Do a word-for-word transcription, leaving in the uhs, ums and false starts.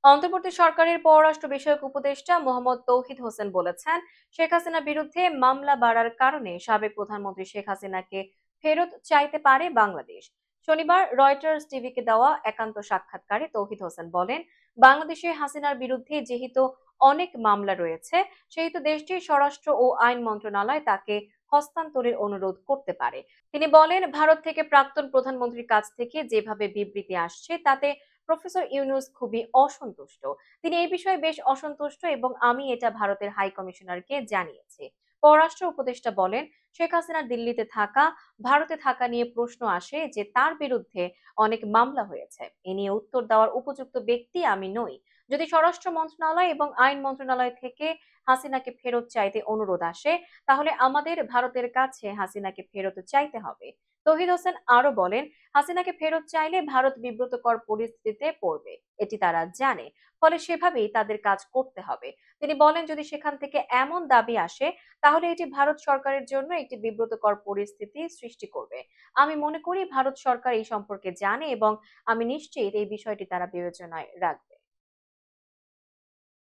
অন্তর্বর্তী সরকারের পররাষ্ট্র বিষয়ক উপদেষ্টা মোহাম্মদ তৌহিদ হোসেন বলেছেন, শেখ হাসিনার বিরুদ্ধে মামলা বাড়ার কারণে সাবেক প্রধানমন্ত্রী শেখ হাসিনাকে ফেরত চাইতে পারে বাংলাদেশ। শনিবার রয়টার্স টিভিকে দেওয়া একান্ত সাক্ষাৎকারে তৌহিদ হোসেন বলেন, বাংলাদেশে হাসিনার বিরুদ্ধে যেহেতু অনেক মামলা রয়েছে, সেহেতু দেশটির স্বরাষ্ট্র ও আইন মন্ত্রণালয় তাকে হস্তান্তরের অনুরোধ করতে পারে। তিনি বলেন, ভারত থেকে প্রাক্তন প্রধানমন্ত্রীর কাছ থেকে যেভাবে বিবৃতি আসছে তাতে প্রফেসর ইউনূস খুবই অসন্তুষ্ট। তিনি এই বিষয়ে বেশ অসন্তুষ্ট এবং আমি এটা ভারতের হাই কমিশনারকে জানিয়েছি। পররাষ্ট্র উপদেষ্টা বলেন, শেখ হাসিনার দিল্লিতে থাকা, ভারতে থাকা নিয়ে প্রশ্ন আসে যে তার বিরুদ্ধে অনেক মামলা হয়েছে। এ নিয়ে উত্তর দেওয়ার উপযুক্ত ব্যক্তি আমি নই। যদি স্বরাষ্ট্র মন্ত্রণালয় এবং আইন মন্ত্রণালয় থেকে হাসিনাকে ফেরত চাইতে অনুরোধ আসে, তাহলে আমাদের ভারতের কাছে হাসিনাকে ফেরত চাইতে হবে। তৌহিদ হোসেন আরো বলেন, হাসিনাকে ফেরত চাইলে ভারত বিব্রতকর পরিস্থিতিতে পড়বে, এটি তারা জানে। ফলে সেভাবেই তাদের কাজ করতে হবে। তিনি বলেন, যদি সেখান থেকে এমন দাবি আসে, তাহলে এটি ভারত সরকারের জন্য একটি বিব্রতকর পরিস্থিতি সৃষ্টি করবে। আমি মনে করি ভারত সরকার এই সম্পর্কে জানে এবং আমি নিশ্চিত এই বিষয়টি তারা বিবেচনায় রাখবে।